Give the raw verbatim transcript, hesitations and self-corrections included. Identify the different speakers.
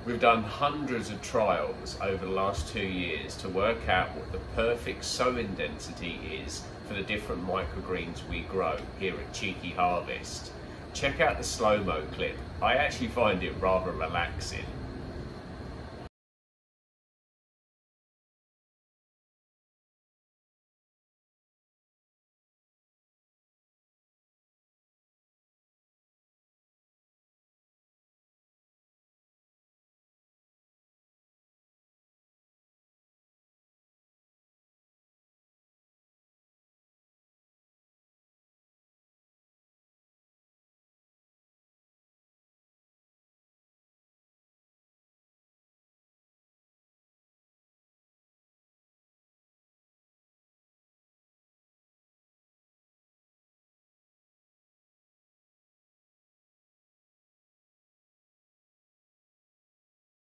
Speaker 1: We've done hundreds of trials over the last two years to work out what the perfect sowing density is for the different microgreens we grow here at Cheeky Harvest. Check out the slow-mo clip. I actually find it rather relaxing.